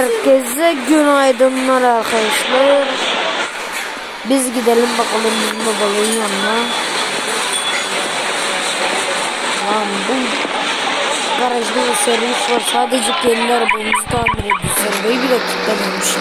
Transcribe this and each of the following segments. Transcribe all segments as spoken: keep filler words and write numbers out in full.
Herkese günaydınlar arkadaşlar. Biz gidelim bakalım bizim babalığın yanına. Lan bu garajda bir servis var. Sadece kendi arabamızı tamir ediyoruz. Arabayı bile kilitlememiştik.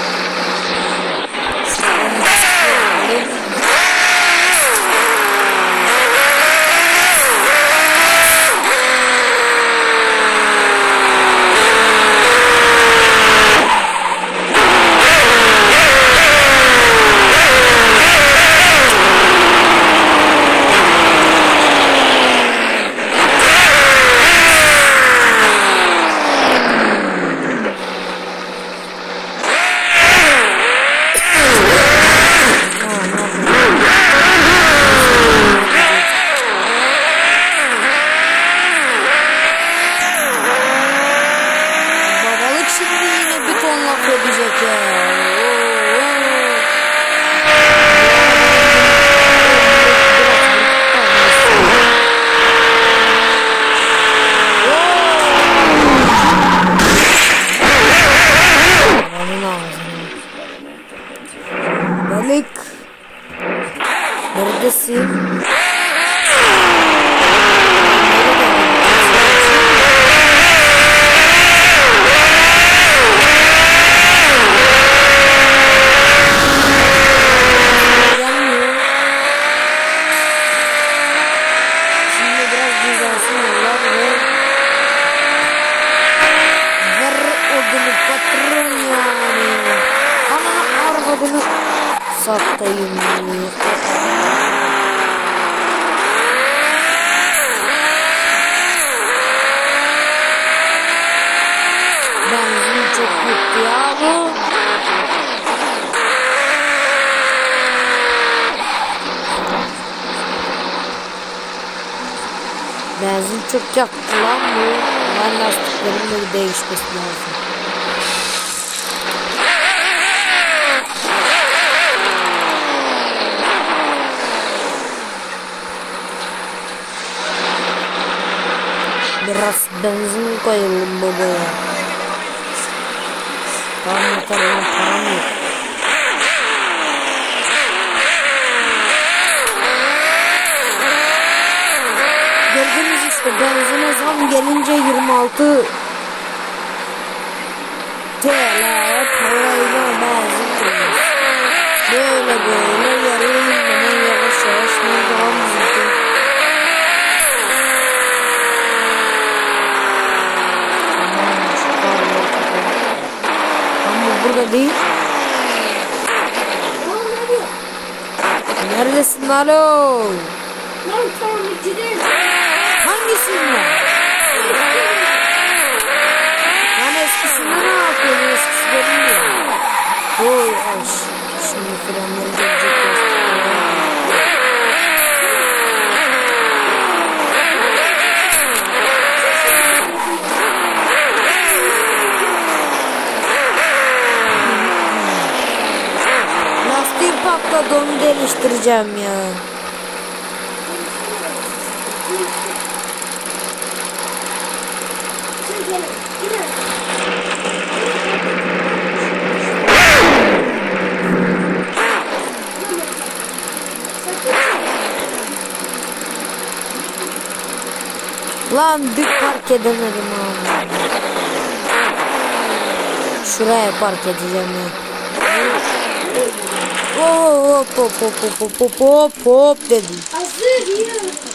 Balık neredesin? Şimdi biraz güzelsin Allah ve ver odunu patron yani. Ama arabadını satayım. Benzin çok kötü ya bu. Benzin çok yaktı lan bu. Ben lastiklerimle bir değişmesi lazım. Biraz benzin koyalım babaya. Tamam yeter lan, param yok. Gördünüz işte, benzine zam gelince yirmi altı T L parayla benzin koyuyoruz. Böyle böyle yarı hemen yavaş yavaş ne devam ediyor. Burada değil. Neredesin alo? Lan tamirciden. Hangisinden? Yani eskisinde ne yapıyorsun? Eskisi benim ya. Oy aş. Şimdi frenleri gelecek. Patladı, onu değiştireceğim ya. Lan bir park edemedim abi. Şuraya park edeceğim ya. Hop hop hop hop hop hop hop hop dedi. Hazır ya.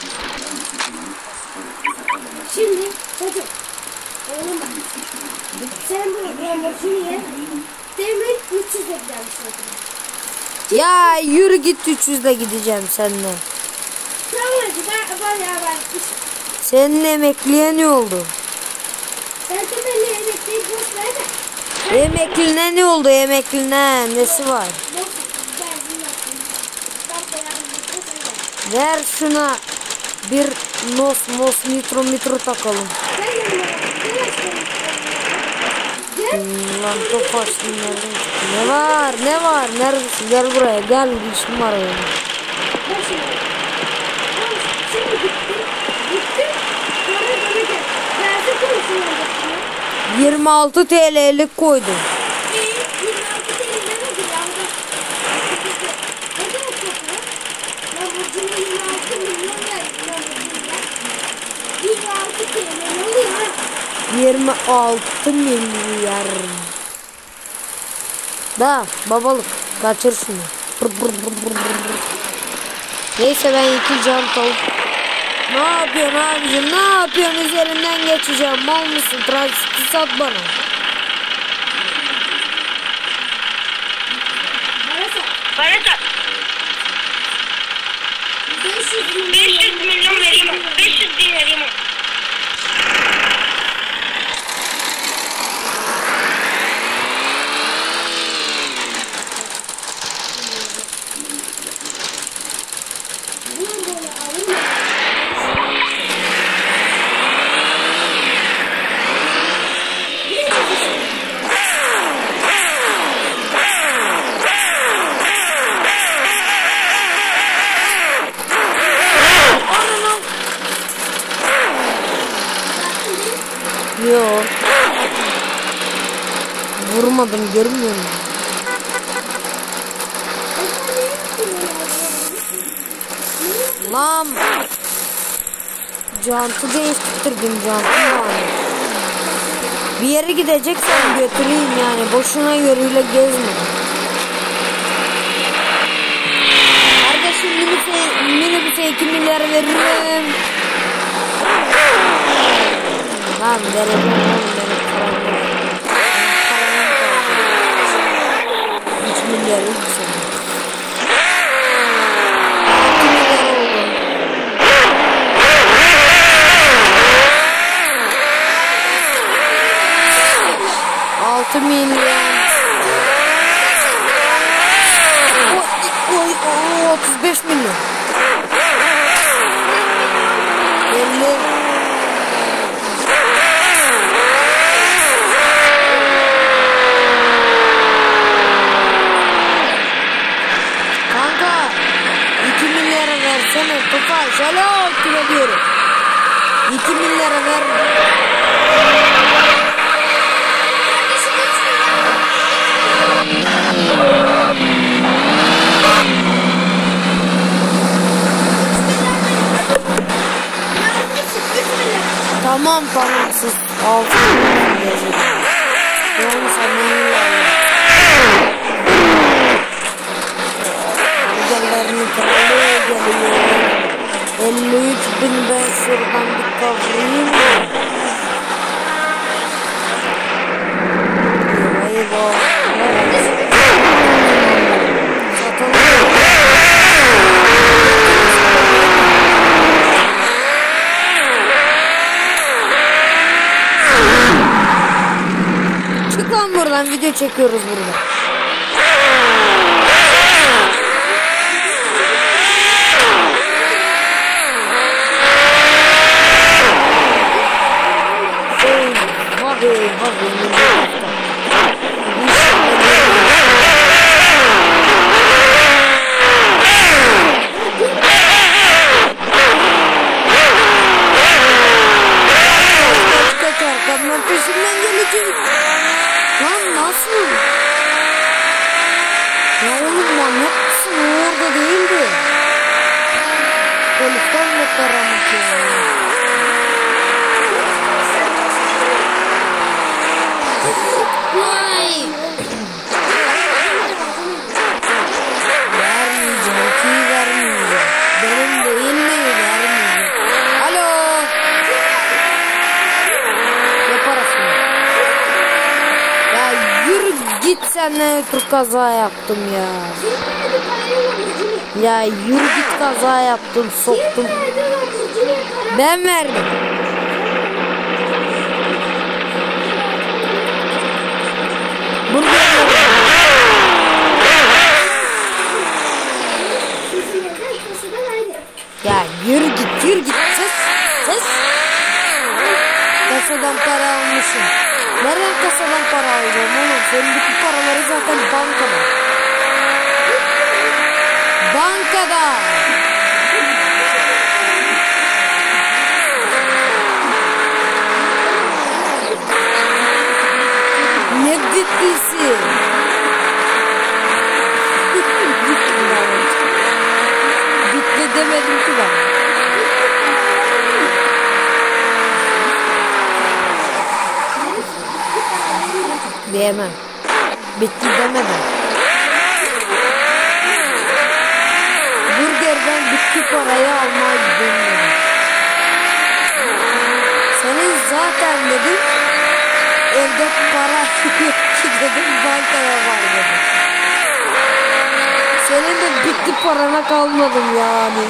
Şimdi çocuk. Oğlum bak. Sen bu Lamborghini'ye demin üç yüze gidermişsin. Ya yürü git, üç yüzle gideceğim seninle. Tamam hadi ben var ya ben. Senin emekliye ne oldu? Sen de beni emekliyi boş ver de. Emekline ne oldu, emekline nesi var? Ver şuna bir nos mos nitro mitro takalım. Hmm, lan top açtım, nereden çıktı? Ne var ne var, neredesin, gel buraya gel, bir işim var benim. yirmi altı T L'lik koydum. yirmi altı T L demedim ya. Ne demek yapıyor? Lamborghini yirmi altı milyon verdi Lamborghini'ye. yirmi altı T L ne oluyor? yirmi altı milyar. Da babalık kaçır şunu. Bır bır bır bır bır. Neyse ben iki jant alıp. Ne yapıyorsun abicim, ne yapıyorsun, üzerinden geçeceğim, mal mısın, transiti sat bana. Bana sat. beş yüz milyon vereyim. beş yüz bin vereyim. Yok. Vurmadım, görmüyor musun? Lan. Jantı değiştirdim, jantı var. Bir yere gideceksen götüreyim yani. Boşuna yürüyle gezme. Kardeşim minibüse, minibüse iki milyar veririm. Lan vereceğim oğlum, benim param var. üç milyar yok sana. altı milyon. Oy, oy, otuz beş milyon. elli. Kanka iki milyara versene Tofaş, alo kime diyorum. iki milyara ver. Tamam tamam, siz altı yani sana Gellerini kralı geliyor. elli üç bin ben şuradan bir kavrayayım mı? Eyvah. Satalım. Çık lan buradan, video çekiyoruz burada. Hey, vay vay. Arkamdan peşimden gelecek. Lan nasıl? Ya oğlum manyak mısın? O orada değildi. Polisten de karanlık ya. Vay. Vermeyeceğim ki vermeyeceğim. Benim değil mi vermeyeceğim. Alo. Ne parası? Ya yürü git, sen ne tür kaza yaptım ya. Ya yürü git, kaza yaptım, soktum. Ben verdim. Burada ya yürü git, yürü git. Ses, ses. Kasadan para almışım. Nereden kasadan para alacağım oğlum? Senin bütün paraları zaten bankada. Bankada. ciddisi? Bitti demedim ki ben. Diyemem. Bitti demedim. Burgerden bitti parayı almaya gidiyorum. Senin zaten dedim evde para yok ki dedim, bankaya var dedim. Senin de bitti parana kalmadım yani.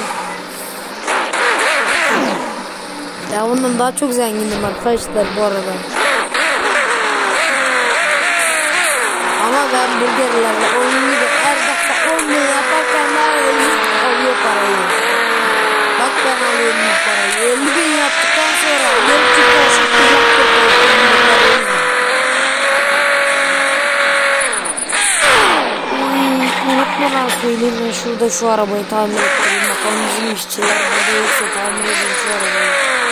Ya ondan daha çok zengindim arkadaşlar bu arada. Ama ben burgerlerle onun gibi her dakika olmuyor yaparken daha yüz alıyor parayı. Bak ben alıyorum bu parayı. elli bin yaptıktan sonra yarım çıkıyor şıklıcaktır. Unutmadan söyleyeyim, ben şurada şu arabayı tamir ettireyim. Bakalım bizim işçiler burada yoksa tamir edin şu arabayı.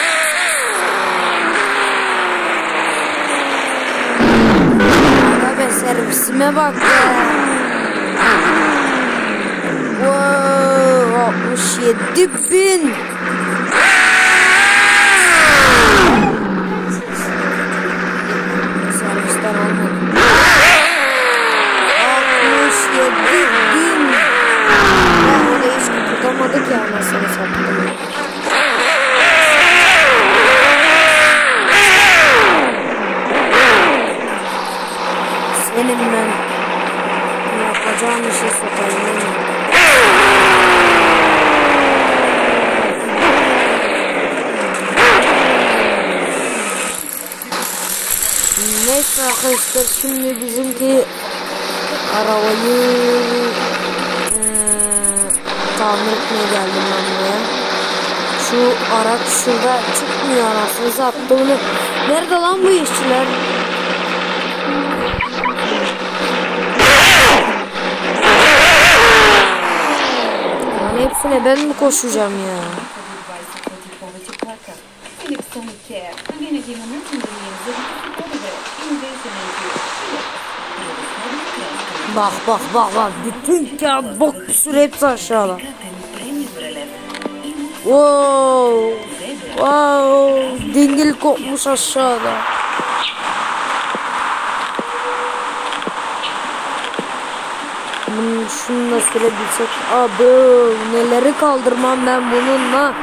Aga be, servisime bak ya. Wow, altmış yedi bin. Servisten olmadı. altmış yedi bin. Ya o da hiç kıpırdamadık ya, anasını sattım. Senin ben yapacağım işe sokayım. Neyse arkadaşlar, şimdi bizimki arabayı ee, tamir etmeye geldim ben buraya. Şu araç şurada çıkmıyor, anasını sattı bunu. Nerede lan bu işçiler? Yani hepsine ben mi koşacağım ya? Bak bak bak bak, bütün kağıt bok bir sürü hepsi aşağıda. Wow, wow, dingil kopmuş aşağıda. Bunu şununla sürebilsek, abi neleri kaldırmam ben bununla.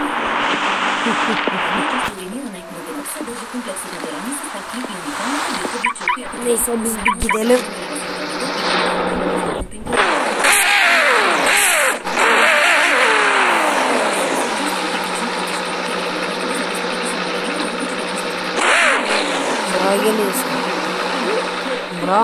Neyse biz bir gidelim. Buraya geliyorsun. Bura.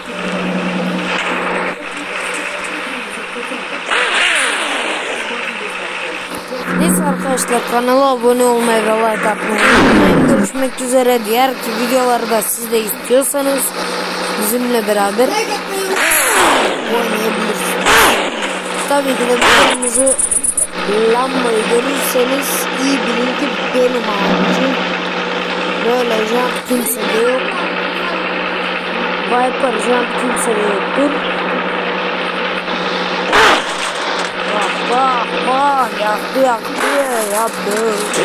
Neyse arkadaşlar, kanala abone olmayı ve like atmayı unutmayın. Görüşmek üzere. Diğer videoları da siz de istiyorsanız bizimle beraber oynayabilirsiniz. Tabii ki de videomuzu lambayı görürseniz iyi bilin ki benim abicim. Böylece kimse de yok. Viper jump kimse de yoktur. Bak bak, yaktı yaktı yaktı.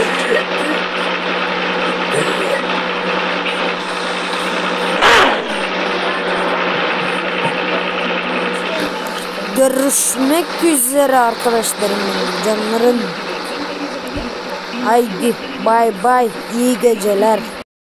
Görüşmek üzere arkadaşlarım, canlarım. Haydi bay bay, iyi geceler.